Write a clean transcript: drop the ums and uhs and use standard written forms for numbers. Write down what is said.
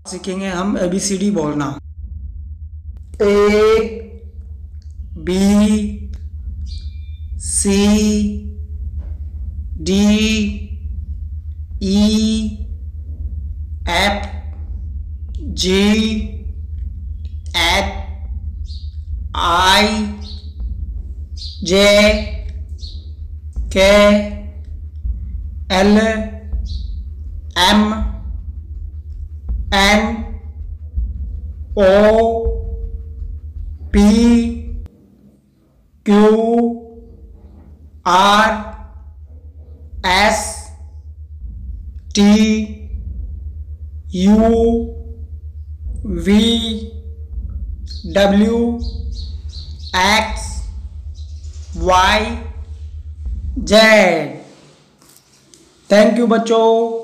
सीखेंगे हम ABCD बोलना। A B C D E F G H I J K L M N O P Q R S T U V W X Y Z। Thank you बच्चों।